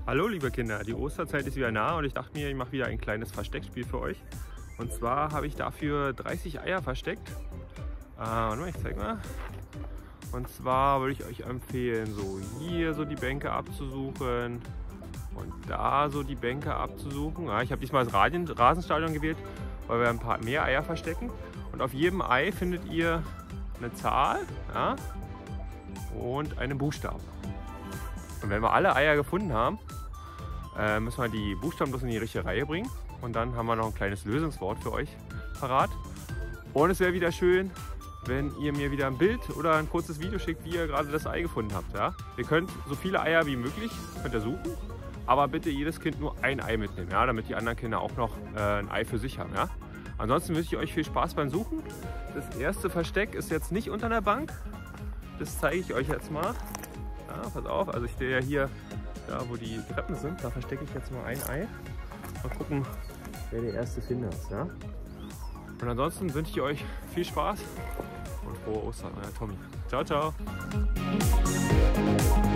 Hallo liebe Kinder, die Osterzeit ist wieder nah und ich dachte mir, ich mache wieder ein kleines Versteckspiel für euch. Und zwar habe ich dafür 30 Eier versteckt. Warte mal, ich zeig mal. Und zwar würde ich euch empfehlen, so hier so die Bänke abzusuchen und da so die Bänke abzusuchen. Ja, ich habe diesmal das Rasenstadion gewählt, weil wir ein paar mehr Eier verstecken. Und auf jedem Ei findet ihr eine Zahl, ja, und einen Buchstaben. Und wenn wir alle Eier gefunden haben, müssen wir die Buchstaben bloß in die richtige Reihe bringen. Und dann haben wir noch ein kleines Lösungswort für euch parat. Und es wäre wieder schön, wenn ihr mir wieder ein Bild oder ein kurzes Video schickt, wie ihr gerade das Ei gefunden habt. Ja? Ihr könnt so viele Eier wie möglich könnt ihr suchen, aber bitte jedes Kind nur ein Ei mitnehmen, ja? Damit die anderen Kinder auch noch ein Ei für sich haben. Ja? Ansonsten wünsche ich euch viel Spaß beim Suchen. Das erste Versteck ist jetzt nicht unter der Bank. Das zeige ich euch jetzt mal. Ja, pass auf, also ich stehe ja hier, da wo die Treppen sind, da verstecke ich jetzt mal ein Ei. Mal gucken, wer der erste Finder ist. Ja? Und ansonsten wünsche ich euch viel Spaß und frohe Ostern, euer Tommy. Ciao, ciao.